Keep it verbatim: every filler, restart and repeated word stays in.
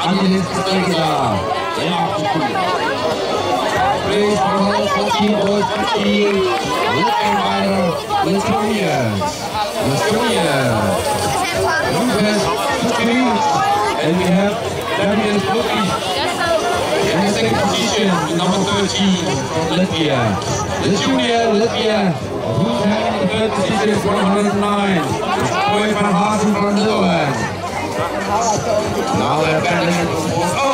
Angelis Stegler, der Abschluss. Please for all fourteen boys fifteen, looking rider, Latonia, Latonia, Lucas Tukic, and we have Damian Lukic in the second position, number thirteen, Latvia. Latonia, Latvia, who's having the third position is one hundred nine, Boy van Hazen from Netherlands. Now they're battling for